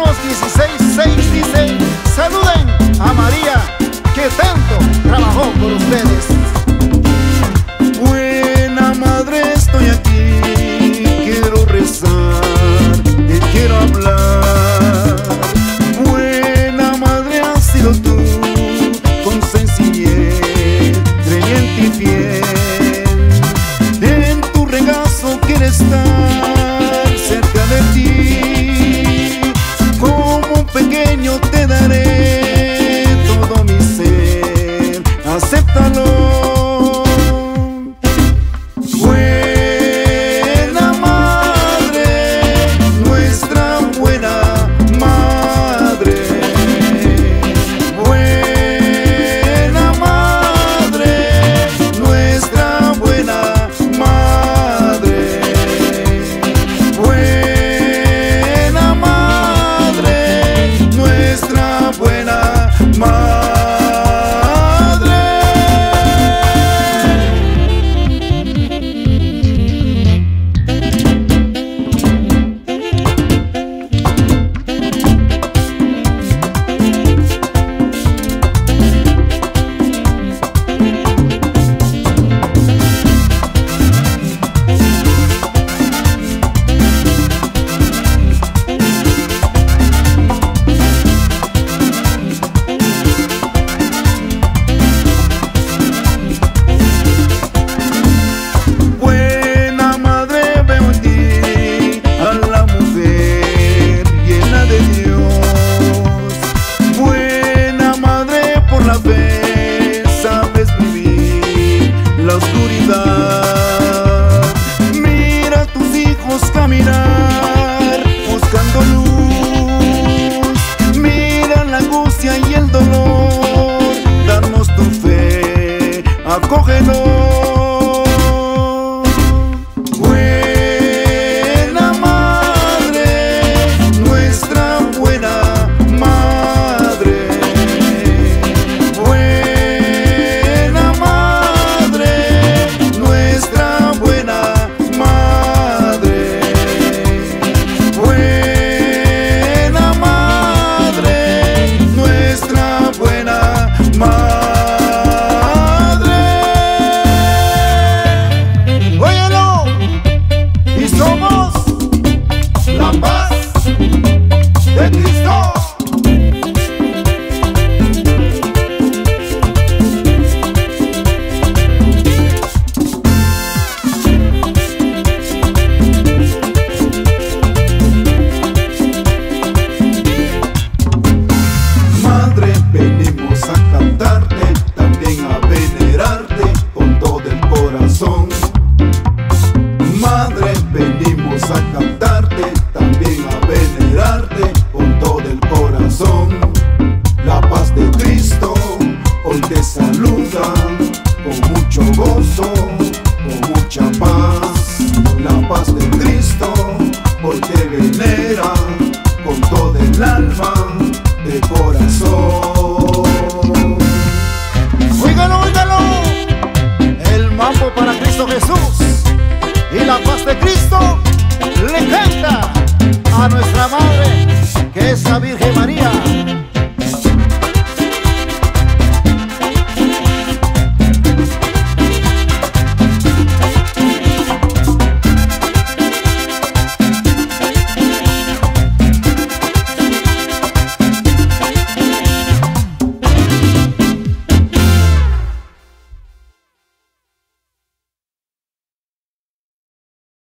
Somos 16-6, dice. Saluden a María, que tanto trabajó por ustedes. Buena madre, estoy aquí, quiero rezar, te quiero hablar. Buena madre has sido tú, con sencillez, creyente y fiel. En tu regazo quiero estar cerca de ti, como un pequeño te daré todo mi ser, acéptalo. Buena madre, nuestra buena madre. Buena madre, nuestra buena madre. Buena madre, nuestra buena madre. Sabes vivir la oscuridad. Mira a tus hijos caminar buscando luz. Mira la angustia y el dolor. Danos tu fe, acógenos. Buena madre, nuestra buena madre. Buena madre, nuestra buena madre. Buena madre, nuestra buena madre. Óyelo, y somos la paz de Cristo. Madre, venimos a cantarte, también a venerarte con todo el corazón. Madre, venimos a cantar.